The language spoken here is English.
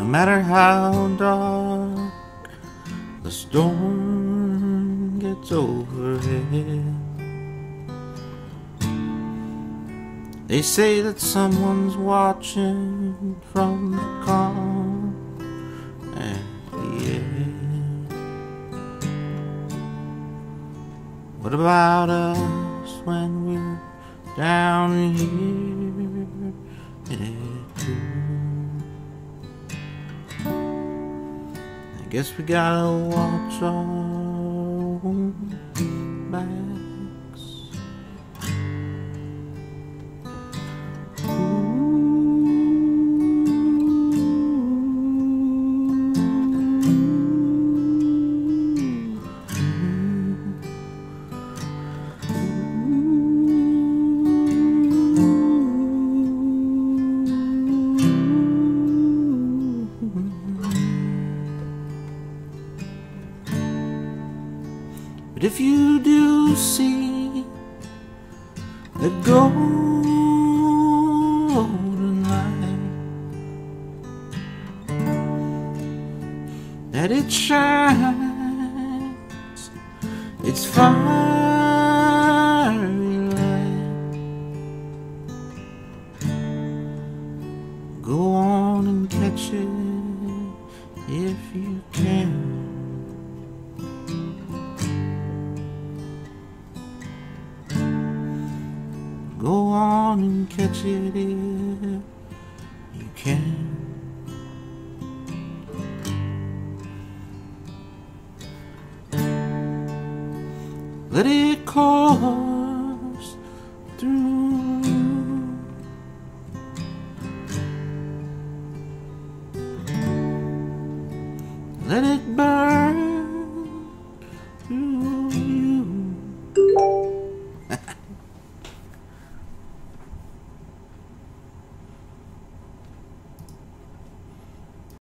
matter how dark the storm gets overhead, they say that someone's watching from the calm at the edge. What about us when we're down here in it too? I guess we gotta watch our own backs. But if you do see the golden light, that it shines its fiery light, go on and catch it if you can. Go on and catch it if you can. Let it call